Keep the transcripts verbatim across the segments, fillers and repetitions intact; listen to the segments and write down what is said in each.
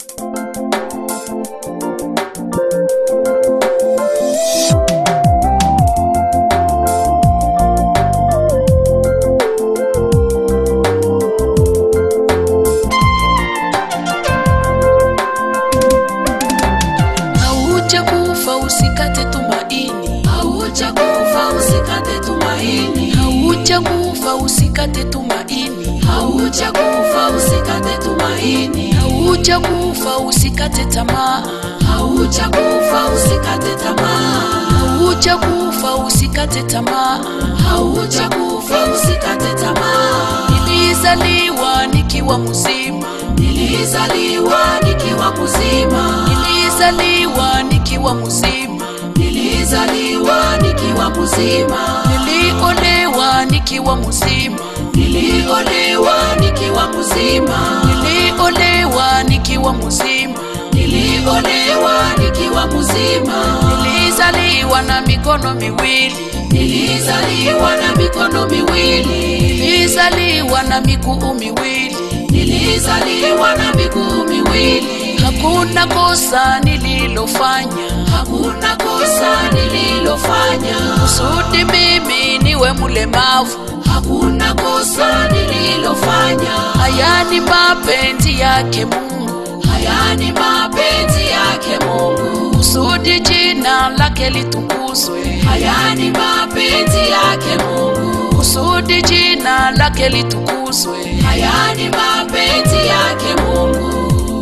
Usikate tumaini, haujakufa usikate tumaini, haujakufa usikate tumaini, haujakufa usikate tumaini, haujakufa usikate tamaa, haujakufa usikate tamaa, haujakufa usikate tamaa, haujakufa usikate tamaa. Nilizaliwa nikiwa mzima, nilizaliwa nikiwa mzima, nilizaliwa nikiwa mzima, nilizaliwa nikiwa mzima, niliolewa nikiwa mzima, niliolewa nikiwa mzima, niliolewa nikiwa mzima, niliolewa nikiwa mzima, nilizaliwa na mikono miwili, nilizaliwa na mikono miwili, nilizaliwa na miguu miwili, nilizaliwa na miguu miwili. Hakuna kosa nililofanya, hakuna kosa nililofanya kusudi mimi niwe mlemavu, hakuna kosa nililofanya. Haya ni mapenzi yake Mungu, haya ni mapenzi yake Mungu, kusudi jina lake litukuzwe. Haya ni mapenzi yake Mungu, kusudi jina lake litukuzwe. Haya ni mapenzi yake Mungu.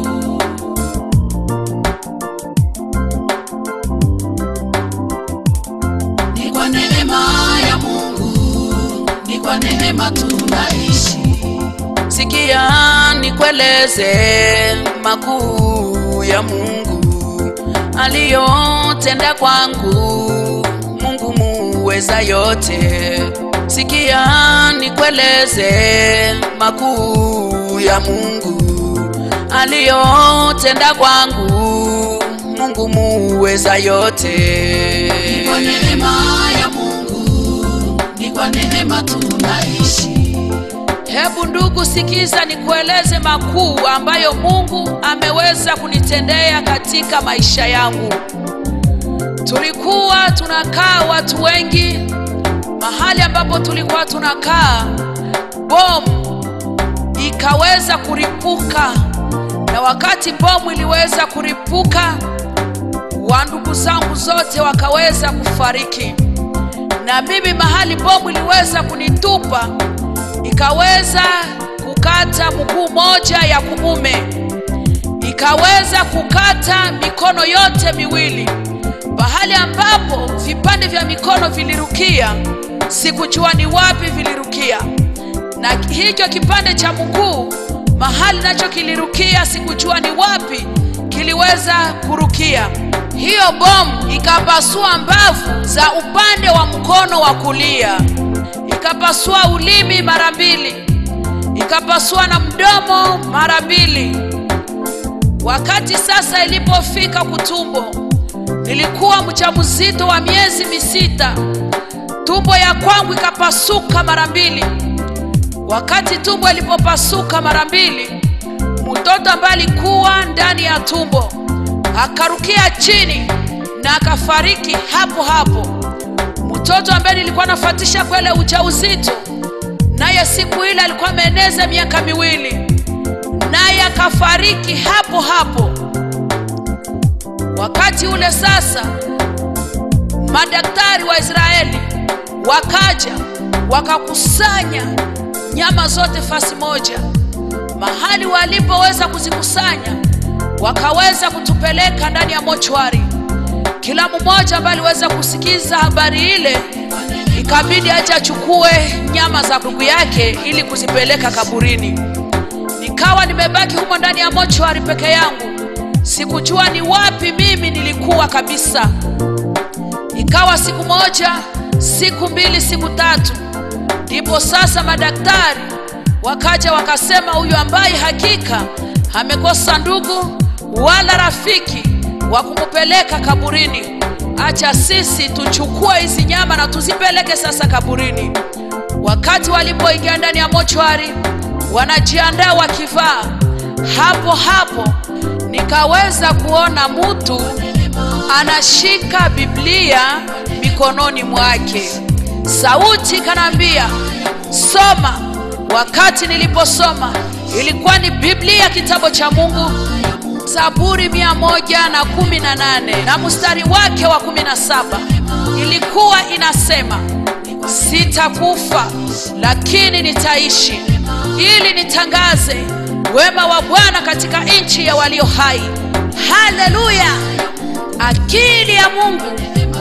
Ni kwa neema ya Mungu, ni kwa neema tunaishi. Sikia nikueleze makuu ya Mungu aliyotenda kwangu, Mungu muweza yote. Sikia nikueleze makuu ya Mungu aliyotenda kwangu, Mungu muweza yote. Ni kwa neema ya Mungu, ni kwa neema tunaishi. Hebu ndugu sikiza nikueleze makuu ambayo Mungu ameweza kunitendea katika maisha yangu. Tulikuwa tunakaa watu wengi, mahali ambapo tulikuwa tunakaa bomu ikaweza kuripuka, na wakati bomu iliweza kuripuka, wandugu zangu zote wakaweza kufariki. Na mimi mahali bomu iliweza kunitupa, ikaweza kukata mguu moja ya kuume, ikaweza kukata mikono yote miwili. Bahali ambapo vipande vya mikono vilirukia, sikujua ni wapi vilirukia. Na hicho kipande cha mguu mahali nacho kilirukia, sikujua ni wapi kiliweza kurukia. Hiyo bomu ikapasua mbavu za upande wa mkono wa kulia, ikapasua ulimi mara mbili, ikapasua na mdomo mara mbili. Wakati sasa ilipofika kutumbo, nilikuwa mjamzito wa miezi misita, tumbo ya kwangu ikapasuka mara mbili. Wakati tumbo ilipopasuka mara mbili, mtoto ambaye alikuwa ndani ya tumbo akarukia chini na akafariki hapo hapo. Mtoto ambaye nilikuwa nafuatisha kwele ujauzito, naye siku ile alikuwa ameneza miaka miwili, naye akafariki hapo hapo. Wakati ule sasa madaktari wa Israeli wakaja wakakusanya nyama zote fasi moja. Mahali walipoweza kuzikusanya, wakaweza kutupeleka ndani ya mochwari. Kila mmoja ambaye aliweza kusikiza habari ile, ikabidi aje achukue nyama za ndugu yake ili kuzipeleka kaburini. Nikawa nimebaki humo ndani ya mochwari peke yangu, sikujua ni wapi mimi nilikuwa kabisa. Ikawa siku moja, siku mbili, siku tatu, ndipo sasa madaktari wakaja wakasema, huyu ambaye hakika amekosa ndugu wala rafiki wa kumupeleka kaburini, acha sisi tuchukue hizi nyama na tuzipeleke sasa kaburini. Wakati walipoingia ndani ya mochwari, wanajiandaa wakivaa, hapo hapo nikaweza kuona mtu anashika Biblia mikononi mwake. Sauti kanambia, soma. Wakati niliposoma, ilikuwa ni Biblia, kitabu cha Mungu, Zaburi mia moja na kumi na nane na mstari wake wa kumi na saba. Ilikuwa inasema, sitakufa lakini nitaishi, ili nitangaze wema wa Bwana katika nchi ya walio hai. Haleluya! Akili ya Mungu